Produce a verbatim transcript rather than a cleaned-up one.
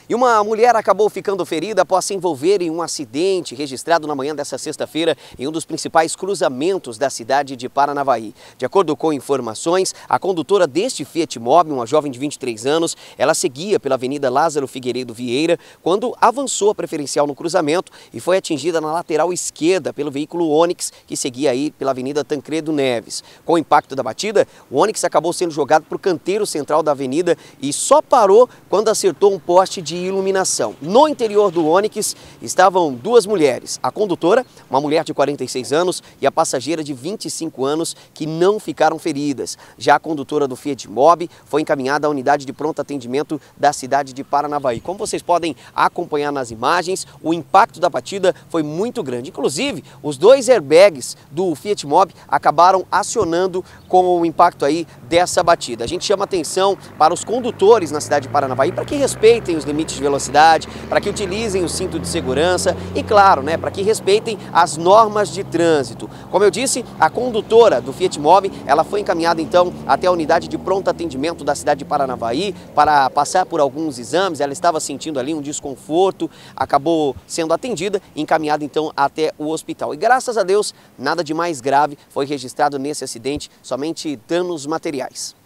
E uma mulher acabou ficando ferida após se envolver em um acidente registrado na manhã desta sexta-feira em um dos principais cruzamentos da cidade de Paranavaí. De acordo com informações, a condutora deste Fiat Mobi, uma jovem de vinte e três anos, ela seguia pela Avenida Lázaro Figueiredo Vieira quando avançou a preferencial no cruzamento e foi atingida na lateral esquerda pelo veículo Onix, que seguia aí pela Avenida Tancredo Neves. Com o impacto da batida, o Onix acabou sendo jogado para o canteiro central da avenida e só parou quando acertou um poste de iluminação. No interior do Onix estavam duas mulheres, a condutora, uma mulher de quarenta e seis anos, e a passageira de vinte e cinco anos, que não ficaram feridas. Já a condutora do Fiat Mobi foi encaminhada à unidade de pronto atendimento da cidade de Paranavaí. Como vocês podem acompanhar nas imagens, o impacto da batida foi muito grande. Inclusive, os dois airbags do Fiat Mobi acabaram acionando com o impacto aí dessa batida. A gente chama atenção para os condutores na cidade de Paranavaí para que respeitem os limites de velocidade, para que utilizem o cinto de segurança e, claro, né, para que respeitem as normas de trânsito. Como eu disse, a condutora do Fiat Mobi, ela foi encaminhada então até a unidade de pronto atendimento da cidade de Paranavaí para passar por alguns exames. Ela estava sentindo ali um desconforto, acabou sendo atendida e encaminhada então até o hospital. E graças a Deus, nada de mais grave foi registrado nesse acidente, somente danos materiais.